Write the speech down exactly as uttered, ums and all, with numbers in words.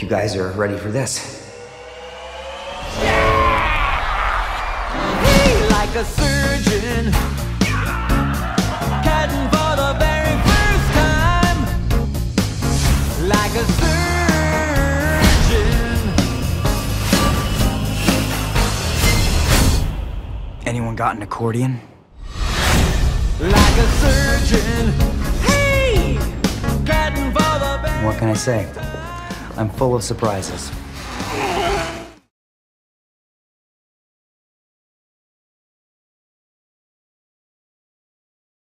Hope you guys are ready for this. Like a surgeon, cutting for the very first time. Like a surgeon. Anyone got an accordion? Like a surgeon. Hey, cutting for the very... What can I say? I'm full of surprises.